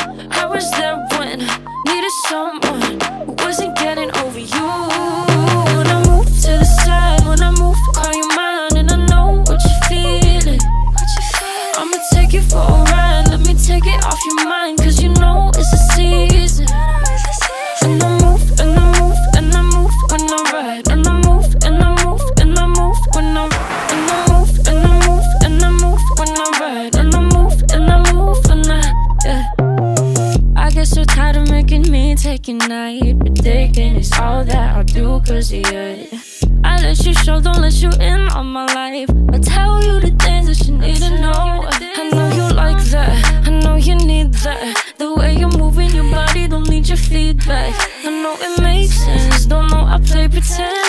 I was there when needed someone who wasn't getting over you. When I move to the side, when I move, call you mine, and I know what you're feeling. I'ma take you for a ride, let me take it off your mind, cause you know it's a season. And I move, and I move, and I move when I ride. And I move, and I move, and I move when I ride. And I move, and I move, and I move when I ride. And I move, and I move when I get so tired of making me take your night, predicting it's all that I'll do cause of you. I let you show, don't let you in on my life. I tell you the things that you need to know. I know you like that, I know you need that. The way you're moving your body, don't need your feedback. I know it makes sense, don't know I play pretend.